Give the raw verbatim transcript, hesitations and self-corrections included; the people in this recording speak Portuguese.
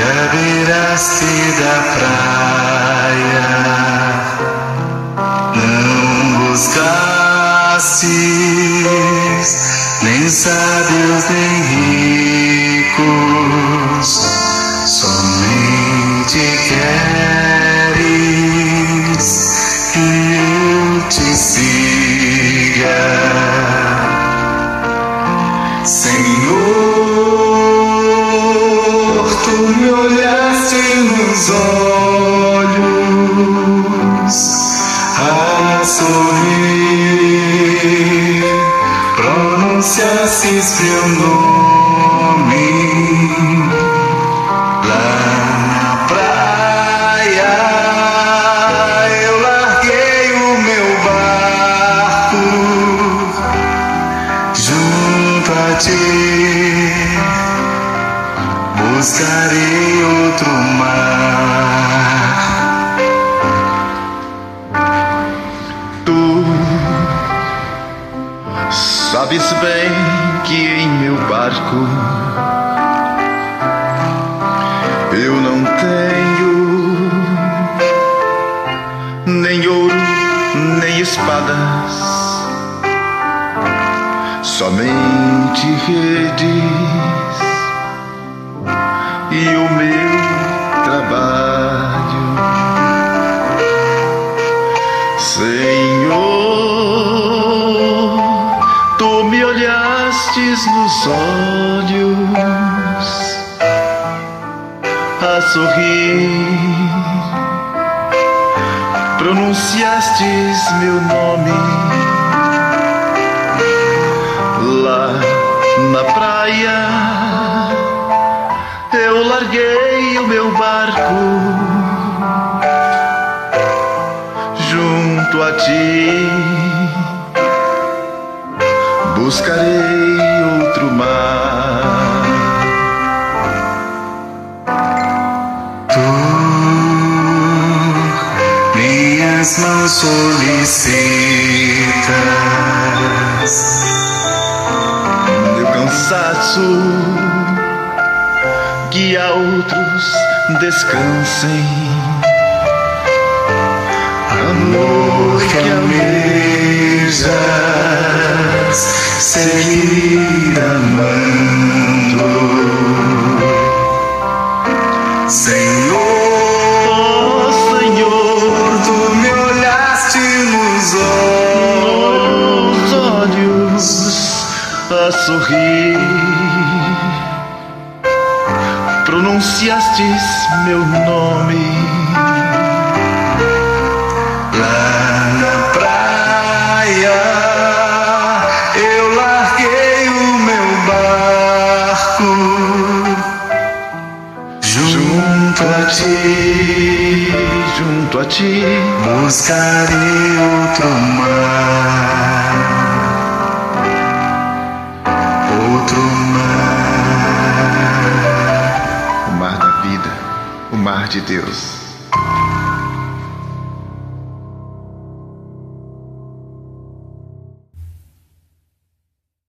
beiraste da praia, não buscastes nem sábios nem ricos, somente queres que eu te siga, Senhor. Tu me olhaste nos olhos a sorrir, pronunciastes meu nome lá na praia. Eu larguei o meu barco junto a ti, buscarei outro mar. Tu sabes bem que em meu barco eu não tenho nem ouro nem espadas, somente redes e o meu trabalho. Senhor, tu me olhastes nos olhos a sorrir, pronunciastes meu nome lá na praia. Eu larguei o meu barco junto a ti, buscarei outro mar. Tu minhas mãos solicitas, Meu cansaço que a outros descansem, amor que almejas seguir amando, Senhor. oh Senhor, Tu me olhaste nos nos olhos a sorrir, pronunciastes meu nome lá na praia. Eu larguei o meu barco junto a ti, junto a ti, buscarei outro mar, outro mar. o mar da vida, o mar de Deus.